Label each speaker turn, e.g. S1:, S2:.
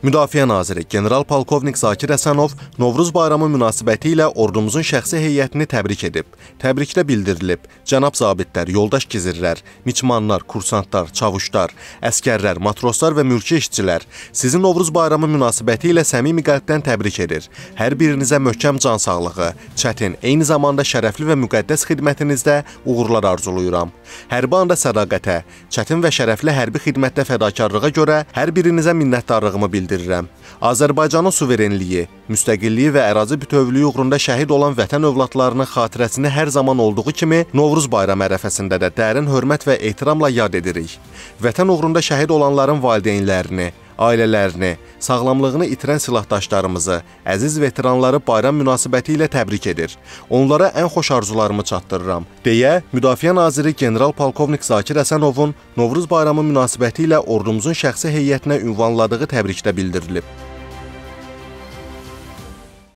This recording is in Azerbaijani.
S1: Müdafiə naziri general-polkovnik Zakir Həsənov Novruz bayramı münasibətilə ordumuzun şəxsi heyətini təbrik edib. Təbrikdə bildirilib, cənab zabitlər, yoldaş gizirlər, miçmanlar, kursantlar, çavuşlar, əskərlər, matroslar və mülki işçilər sizi Novruz bayramı münasibətilə səmimi qəlbdən təbrik edir. Hər birinizə möhkəm can sağlığı, çətin, eyni zamanda şərəfli və müqəddəs xidmətinizdə uğurlar arzuluyuram. Hərbi anda sədaqətə, çətin və şərəfli hərbi xidmətdə fədakarlığa görə hər birinizə minnətdarlığımı bildirirəm. Azərbaycanın suverenliyi, müstəqilliyi və ərazi bütövlüyü uğrunda şəhid olan vətən övladlarının xatirəsini hər zaman olduğu kimi Novruz bayramı ərəfəsində də dərin hörmət və ehtiramla yad edirik. Vətən uğrunda şəhid olanların valideynlərini, ailələrini, sağlamlığını itirən silahdaşlarımızı, əziz veteranları bayram münasibəti ilə təbrik edir. Onlara ən xoş arzularımı çatdırıram, deyə Müdafiə naziri general-polkovnik Zakir Həsənovun Novruz bayramı münasibəti ilə ordumuzun şəxsi heyətinə ünvanladığı təbrikdə bildirilib.